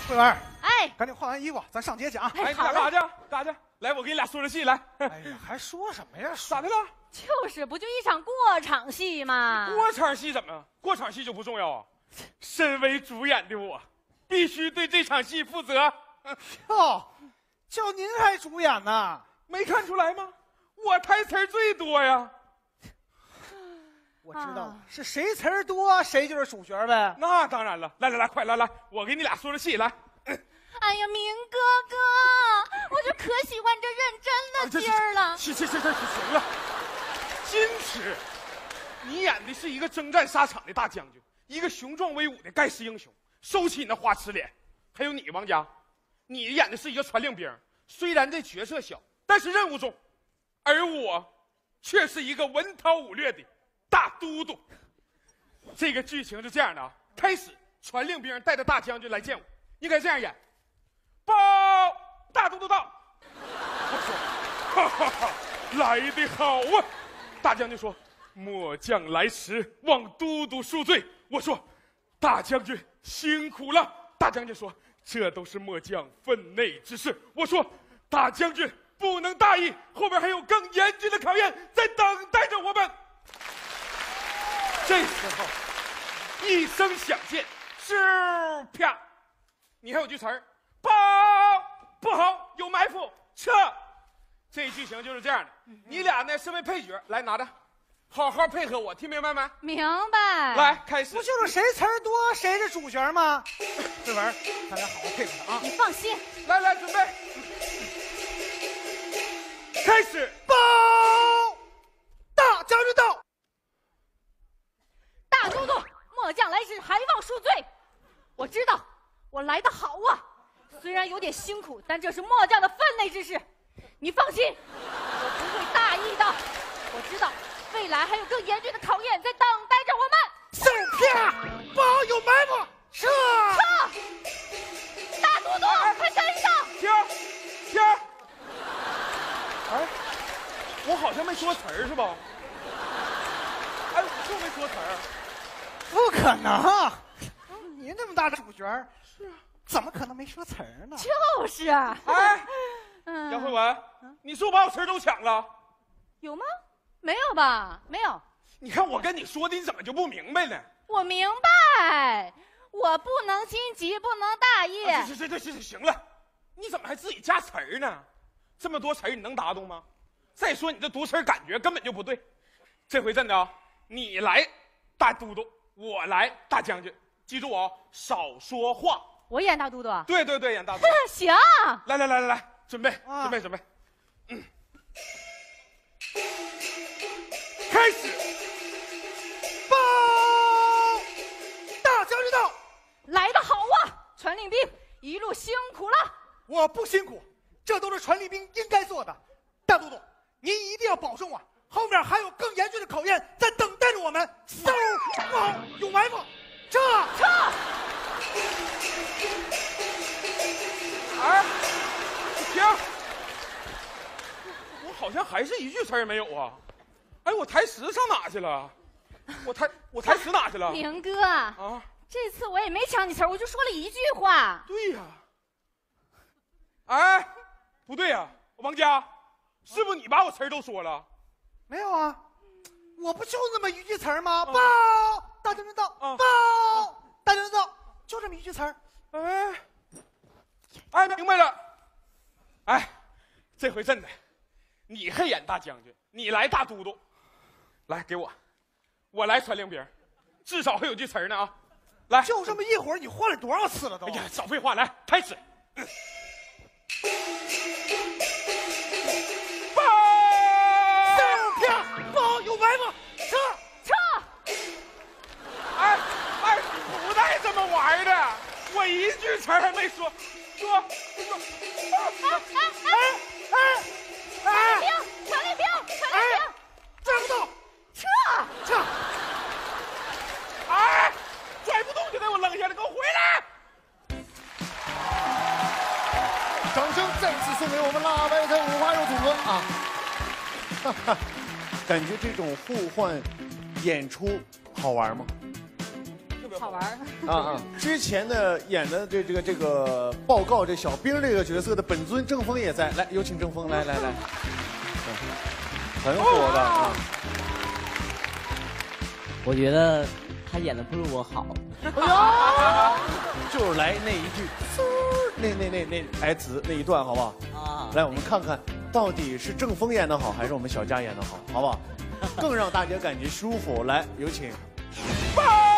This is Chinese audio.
慧文， 哎， 赶紧换完衣服，咱上街去啊！ 哎，干啥去？干啥去？来，我给你俩说着戏来。 哎呀，还说什么呀？ 咋的了？ 就是不就一场过场戏吗？ 过场戏怎么？过场戏就不重要啊？身为主演的我，必须对这场戏负责。 哟，就您还主演呢？ 没看出来吗？我台词最多呀。 我知道了，是谁词儿多，谁就是主角呗。 那当然了，来，快来，我给你俩说着戏来。 哎呀，明哥哥，我就可喜欢这认真的劲儿了。 行了，矜持。你演的是一个征战沙场的大将军，一个雄壮威武的盖世英雄。收起你那花痴脸。还有你王佳，你演的是一个传令兵，虽然这角色小，但是任务重，而我却是一个文韬武略的大都督。这个剧情是这样的啊，开始传令兵带着大将军来见我，应该这样演：报，大都督到。我说，哈哈哈，来得好啊！大将军说，末将来迟，望都督恕罪。我说，大将军辛苦了。大将军说，这都是末将分内之事。我说，大将军不能大意，后边还有更严峻的考验在等待着我们。这时候，一声响箭，咻啪，你还有句词儿，报，不好，有埋伏，撤。这剧情就是这样的。你俩呢，身为配角，来拿着，好好配合我，听明白没？ 明白。 来，开始。 不就是谁词儿多，谁是主角吗？慧文，咱俩好好配合他啊！ 你放心。 来，准备，开始。 报，大将军到。 大都督，末将来迟，还望恕罪。我知道，我来得好啊，虽然有点辛苦，但这是末将的分内之事。你放心，我不会大意的。我知道，未来还有更严峻的考验在等待着我们。 手啪，报有埋伏，撤。 大都督，快跟上！ 停！哎，我好像没说词儿是吧？哎，我就没说词儿。 不可能，您这么大的主角，是啊，怎么可能没说词儿呢？ 就是啊。 哎，杨慧文，你是不是把我词儿都抢了？ 有吗？没有吧？没有。 你看我跟你说的，你怎么就不明白呢？ 我明白，我不能心急，不能大意。 行了，你怎么还自己加词儿呢？这么多词儿你能打动吗？再说你这读词儿感觉根本就不对。这回真的啊，你来大都督，我来大将军，记住哦，少说话。 我演大都督啊？ 对，演大都督。 行。 来，准备，准备。开始。 报，大将军到。 来得好啊，传令兵一路辛苦了。 我不辛苦，这都是传令兵应该做的。大都督，您一定要保重啊，后面还有更严峻的考验在等待着我们。嗖，不好，有埋伏，撤。 哎，停！我好像还是一句词儿也没有啊！哎，我台词上哪去了？我台词哪去了？ 明哥啊，这次我也没抢你词儿，我就说了一句话。 对呀。哎，不对呀，王佳，是不是你把我词儿都说了？ 没有啊，我不就那么一句词儿吗？报，大将军到。报，大将军到，就这么一句词儿。 哎，明白了。哎，这回真的，你还演大将军，你来大都督，来给我来传令兵，至少还有句词儿呢啊！来， 就这么一会儿，你换了多少次了都？ 哎呀，少废话，来开始。报， 啪，报有埋伏，撤。 哎，不带这么玩的，我一句词儿还没说。 传令兵， 抓不到， 撤。 哎，拽不动就给我扔下来，给我回来！ 掌声再次送给我们辣白菜五花肉组合啊！哈哈，感觉这种互换演出好玩吗？ 特别好好玩之前的演的这个报告这小兵这个角色的本尊郑峰也在，来有请郑峰来，很火的啊。 我觉得他演的不如我好。 就是来那一句，那台词那一段，好不好？啊，来我们看看到底是郑峰演的好，还是我们小佳演的好，好不好？更让大家感觉舒服。来，有请。